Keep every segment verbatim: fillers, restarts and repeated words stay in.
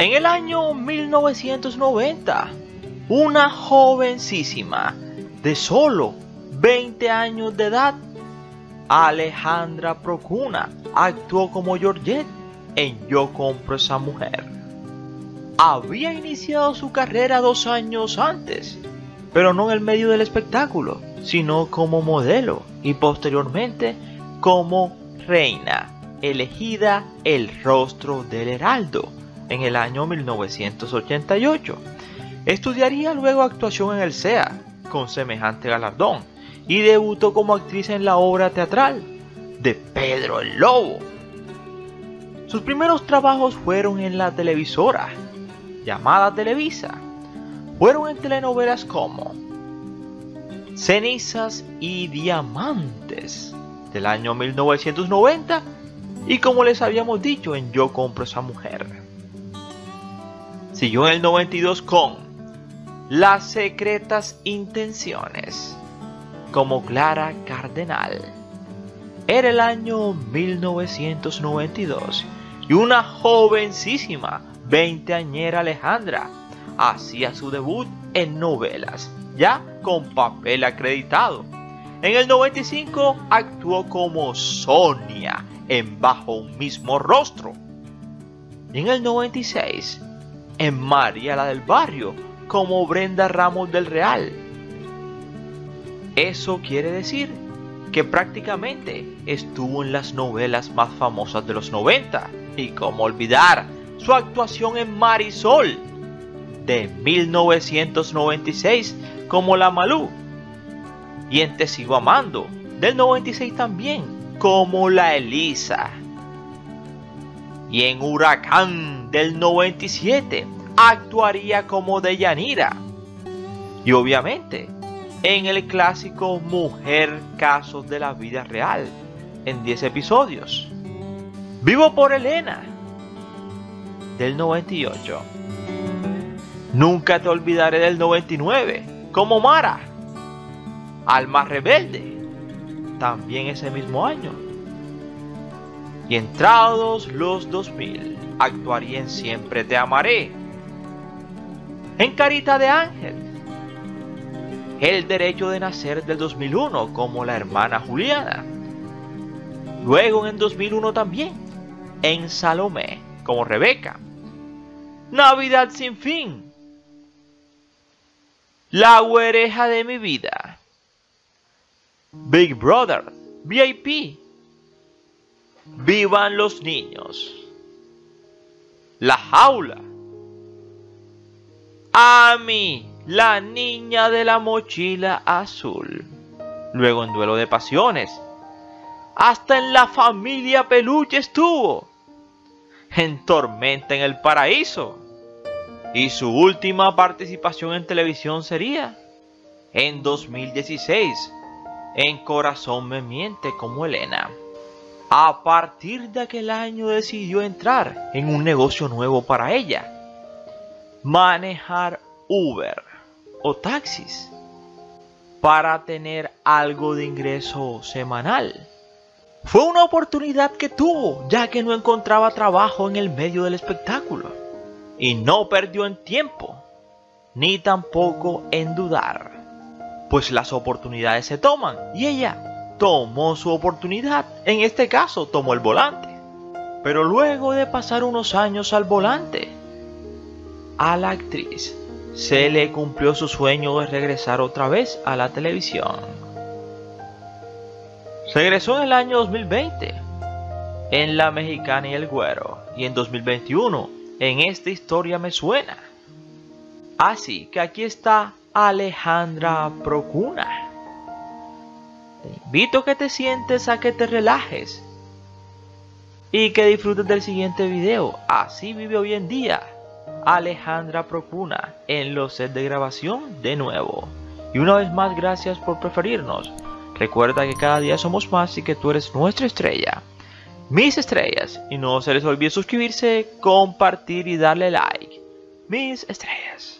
En el año mil novecientos noventa, una jovencísima de solo veinte años de edad, Alejandra Procuna, actuó como Georgette en Yo compro esa mujer. Había iniciado su carrera dos años antes, pero no en el medio del espectáculo, sino como modelo y posteriormente como reina, elegida el rostro del Heraldo en el año mil novecientos ochenta y ocho. Estudiaría luego actuación en el C E A con semejante galardón y debutó como actriz en la obra teatral de Pedro el Lobo. Sus primeros trabajos fueron en la televisora llamada Televisa. Fueron en telenovelas como Cenizas y Diamantes del año mil novecientos noventa y, como les habíamos dicho, en Yo compro esa mujer. Siguió en el noventa y dos con Las secretas intenciones como Clara Cardenal. Era el año mil novecientos noventa y dos y una jovencísima veinteañera Alejandra hacía su debut en novelas, ya con papel acreditado. En el noventa y cinco actuó como Sonia en Bajo un mismo rostro. Y en el noventa y seis en María la del barrio como Brenda Ramos del Real. Eso quiere decir que prácticamente estuvo en las novelas más famosas de los noventa. Y cómo olvidar su actuación en Marisol de mil novecientos noventa y seis como la Malú, y en Te sigo amando del noventa y seis también como la Elisa, y en Huracán del noventa y siete actuaría como Deyanira, y obviamente en el clásico Mujer Casos de la Vida Real en diez episodios. Vivo por Elena del noventa y ocho. Nunca te olvidaré del noventa y nueve como Mara. Alma Rebelde también ese mismo año. Y entrados los dos mil actuaría en Siempre te amaré, en Carita de Ángel, El derecho de nacer del dos mil uno como la hermana Juliana. Luego en dos mil uno también en Salomé como Rebeca. Navidad sin fin, La güereja de mi vida, Big Brother, V I P, Vivan los niños, La jaula, Amy, la niña de la mochila azul. Luego en Duelo de pasiones, hasta en La familia Peluche estuvo, en Tormenta en el paraíso. Y su última participación en televisión sería en dos mil dieciséis en Corazón me miente como Elena. A partir de aquel año decidió entrar en un negocio nuevo para ella: manejar Uber o taxis para tener algo de ingreso semanal. Fue una oportunidad que tuvo, ya que no encontraba trabajo en el medio del espectáculo, y no perdió en tiempo, ni tampoco en dudar, pues las oportunidades se toman, y ella tomó su oportunidad. En este caso tomó el volante, pero luego de pasar unos años al volante, a la actriz se le cumplió su sueño de regresar otra vez a la televisión. Regresó en el año dos mil veinte en La Mexicana y el Güero, y en dos mil veintiuno en Esta historia me suena. Así que aquí está Alejandra Procuna. Te invito a que te sientes, a que te relajes y que disfrutes del siguiente video. Así vive hoy en día Alejandra Procuna en los sets de grabación de nuevo. Y una vez más, gracias por preferirnos. Recuerda que cada día somos más y que tú eres nuestra estrella, mis estrellas. Y no se les olvide suscribirse, compartir y darle like. Mis estrellas.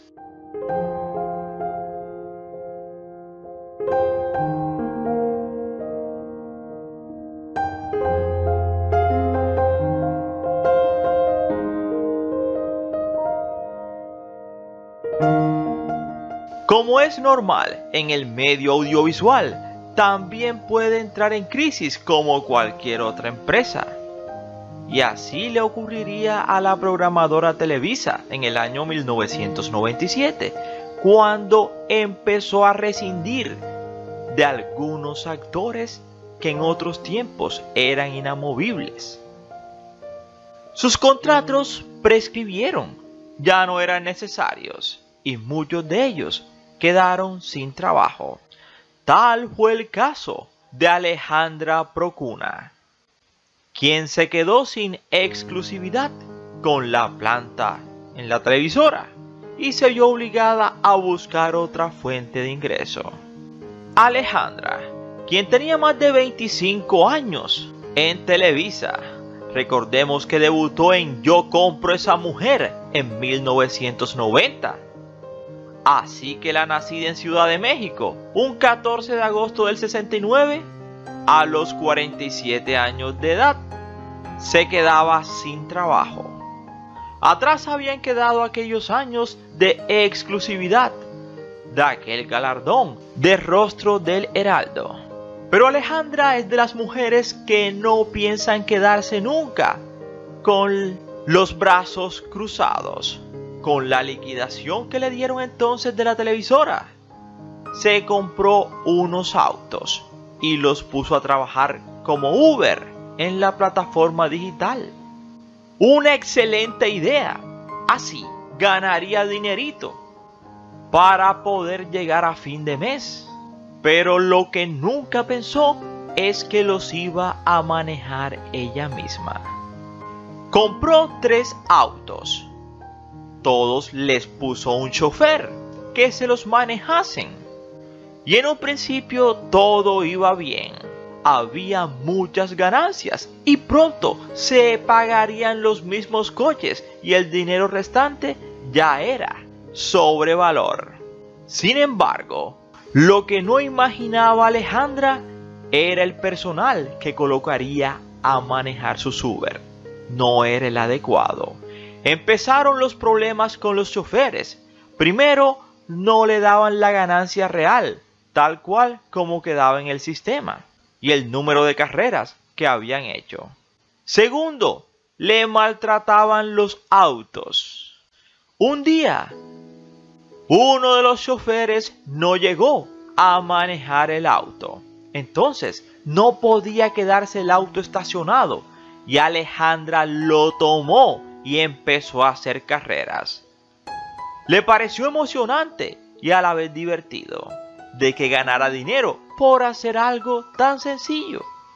Como es normal en el medio audiovisual, también puede entrar en crisis como cualquier otra empresa. Y así le ocurriría a la programadora Televisa en el año mil novecientos noventa y siete, cuando empezó a rescindir de algunos actores que en otros tiempos eran inamovibles. Sus contratos prescribieron, ya no eran necesarios, y muchos de ellos quedaron sin trabajo. Tal fue el caso de Alejandra Procuna, quien se quedó sin exclusividad con la planta en la televisora y se vio obligada a buscar otra fuente de ingreso. Alejandra, quien tenía más de veinticinco años en Televisa, recordemos que debutó en Yo compro esa mujer en mil novecientos noventa. Así que la nacida en Ciudad de México, un catorce de agosto del sesenta y nueve, a los cuarenta y siete años de edad, se quedaba sin trabajo. Atrás habían quedado aquellos años de exclusividad, de aquel galardón de Rostro del Heraldo. Pero Alejandra es de las mujeres que no piensan quedarse nunca con los brazos cruzados. Con la liquidación que le dieron entonces de la televisora, se compró unos autos y los puso a trabajar como Uber en la plataforma digital. Una excelente idea. Así ganaría dinerito para poder llegar a fin de mes. Pero lo que nunca pensó es que los iba a manejar ella misma. Compró tres autos. Todos les puso un chofer que se los manejasen. Y en un principio todo iba bien. Había muchas ganancias y pronto se pagarían los mismos coches y el dinero restante ya era sobrevalor. Sin embargo, lo que no imaginaba Alejandra era el personal que colocaría a manejar sus Uber. No era el adecuado. Empezaron los problemas con los choferes. Primero, no le daban la ganancia real, tal cual como quedaba en el sistema, y el número de carreras que habían hecho. Segundo, le maltrataban los autos. Un día, uno de los choferes no llegó a manejar el auto. Entonces, no podía quedarse el auto estacionado, y Alejandra lo tomó y empezó a hacer carreras. Le pareció emocionante y a la vez divertido de que ganara dinero por hacer algo tan sencillo.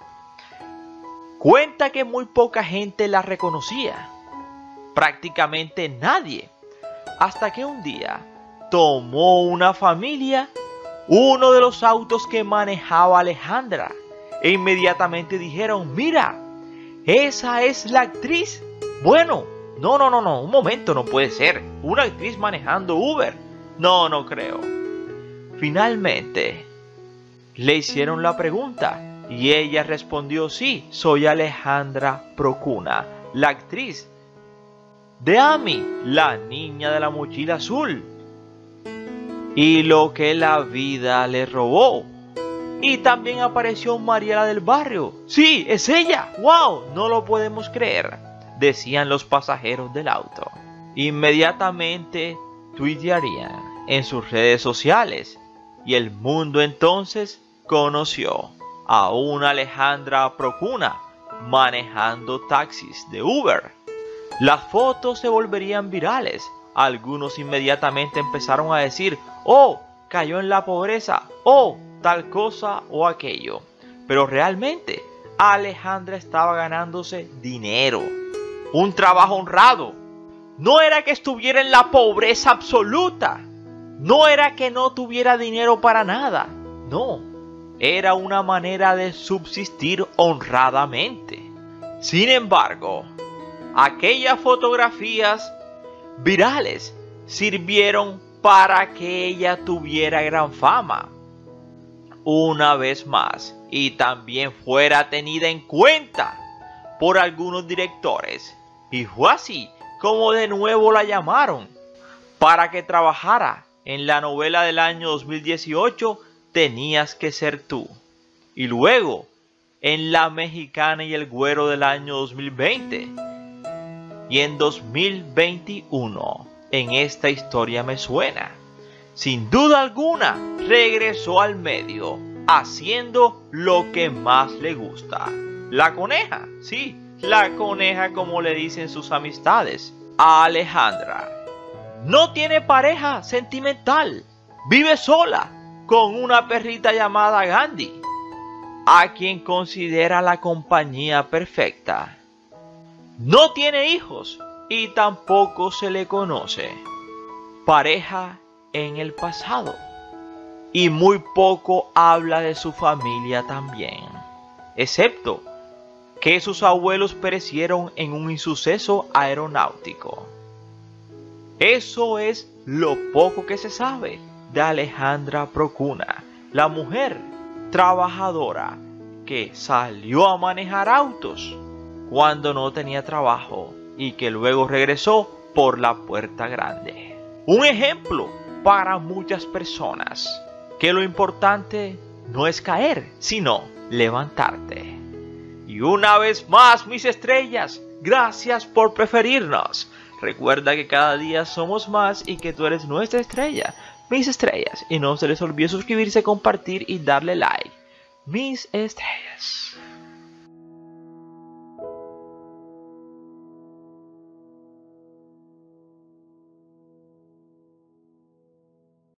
Cuenta que muy poca gente la reconocía, prácticamente nadie, hasta que un día tomó una familia uno de los autos que manejaba Alejandra e inmediatamente dijeron: mira, esa es la actriz. Bueno, no, no, no, no, un momento, no puede ser. Una actriz manejando Uber. No, no creo. Finalmente, le hicieron la pregunta y ella respondió: sí, soy Alejandra Procuna, la actriz de Amy, la niña de la mochila azul. Y lo que la vida le robó. Y también apareció Mariela del Barrio. Sí, es ella. ¡Wow! No lo podemos creer, decían los pasajeros del auto. Inmediatamente tuitearían en sus redes sociales y el mundo entonces conoció a una Alejandra Procuna manejando taxis de Uber. Las fotos se volverían virales. Algunos inmediatamente empezaron a decir: oh, cayó en la pobreza, oh, tal cosa o aquello. Pero realmente Alejandra estaba ganándose dinero, un trabajo honrado. No era que estuviera en la pobreza absoluta, no era que no tuviera dinero para nada, no, era una manera de subsistir honradamente. Sin embargo, aquellas fotografías virales sirvieron para que ella tuviera gran fama una vez más y también fuera tenida en cuenta por algunos directores, y fue así como de nuevo la llamaron para que trabajara en la novela del año dos mil dieciocho, Tenías que ser tú. Y luego, en La Mexicana y el Güero del año dos mil veinte. Y en dos mil veintiuno, en Esta historia me suena. Sin duda alguna, regresó al medio, haciendo lo que más le gusta. La coneja, sí, la coneja como le dicen sus amistades, a Alejandra. No tiene pareja sentimental, vive sola, con una perrita llamada Gandhi, a quien considera la compañía perfecta. No tiene hijos y tampoco se le conoce pareja en el pasado. Y muy poco habla de su familia también, excepto que sus abuelos perecieron en un insuceso aeronáutico. Eso es lo poco que se sabe de Alejandra Procuna, la mujer trabajadora que salió a manejar autos cuando no tenía trabajo y que luego regresó por la puerta grande. Un ejemplo para muchas personas que lo importante no es caer, sino levantarte. Y una vez más, mis estrellas, gracias por preferirnos. Recuerda que cada día somos más y que tú eres nuestra estrella, mis estrellas. Y no se les olvide suscribirse, compartir y darle like. Mis estrellas.